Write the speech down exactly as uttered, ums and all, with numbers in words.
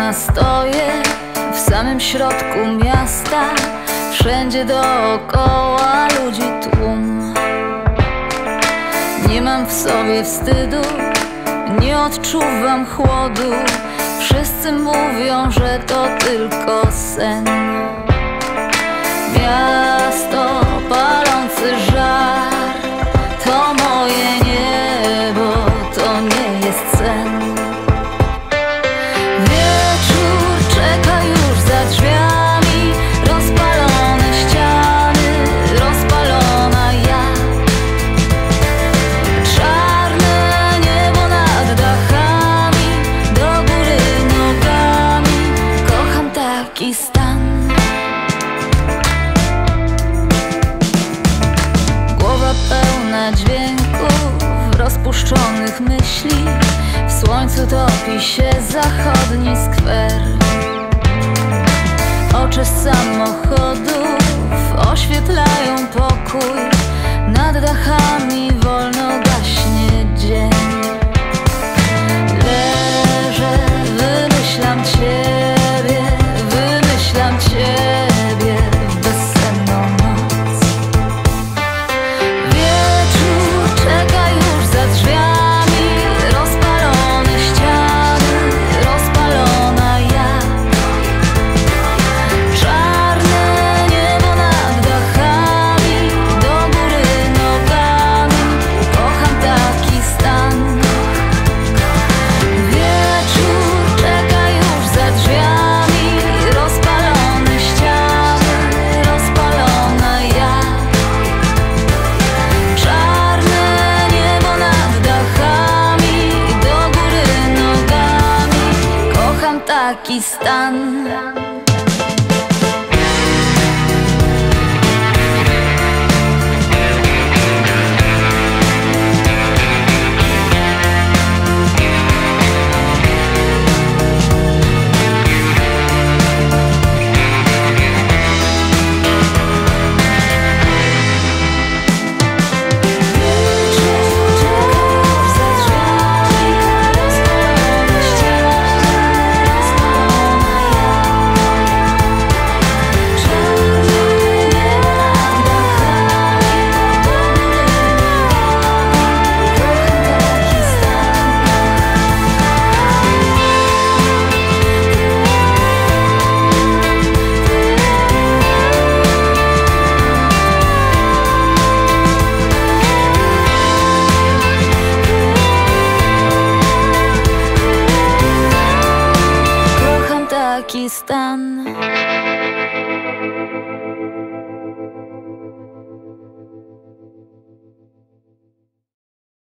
rana stoję w samym środku miasta. Wszędzie dookoła ludzi tłum. Nie mam w sobie wstydu, nie odczuwam chłodu. Wszyscy mówią, że to tylko sen. Miasto, palący żar, to moje niebo, to nie jest sen. Wieczór czeka już za drzwiami, rozpalone ściany, rozpalona ja. Czarne niebo nad dachami, do góry nogami. Kocham taki stan. Głowa pełna dźwięków, rozpuszczonych myśli. W słońcu topi się zachodni skwer. Oczy samochodów oświetlają pokój. Nad dachami wolno gaśnie dzień. Leżę, wymyślam ciebie, wymyślam ciebie w bezsenną noc. Wieczór czeka już za drzwiami, rozpalone ściany, rozpalona ja. Czarne niebo nad dachami, do góry nogami. Kocham taki stan. Wieczór czeka już za drzwiami, rozpalone ściany, rozpalona ja. Czarne niebo nad dachami, do góry nogami. Kocham taki stan. Taki stan.